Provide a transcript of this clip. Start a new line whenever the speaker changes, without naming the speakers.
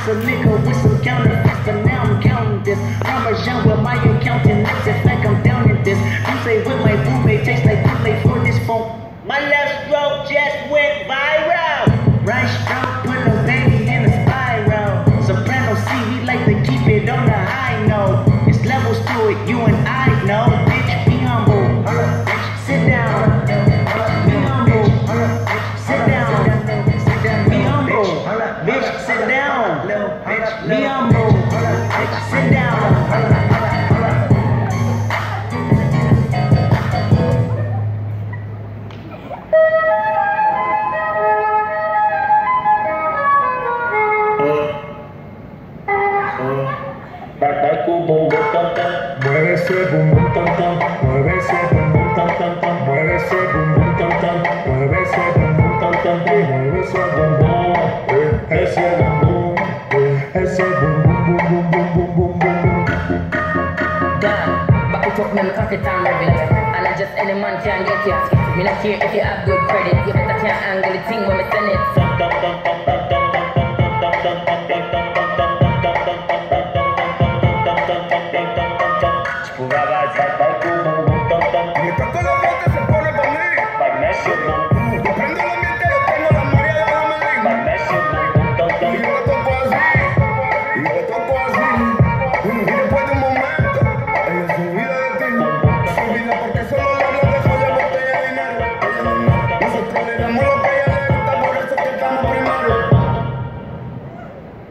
a nigga with some counterfeits, but now I'm counting this. Parmesan with my accountant, next it's like I'm down in this. You say with my roommate, tastes like too for this phone. My left stroke just went viral. Right stroke put a baby in a spiral. Soprano C, we like to keep it on the high note. It's levels to it, you and I know. Bitch, be humble. Sit down. Be humble. Sit down. Be humble. Bitch, sit down. Be humble. Sit down.
Mueve ese bum bum tam tam, mueve ese bum bum tam tam tam, mueve ese bum bum tam tam, mueve ese bum bum tam tam, mueve ese bum bum, ese bum bum, ese bum bum bum bum bum bum bum.
Damn, back it up, man, cut it and rev it. And I just any man can get you. Me not care if you have good credit, you better can't angle the thing when me send it.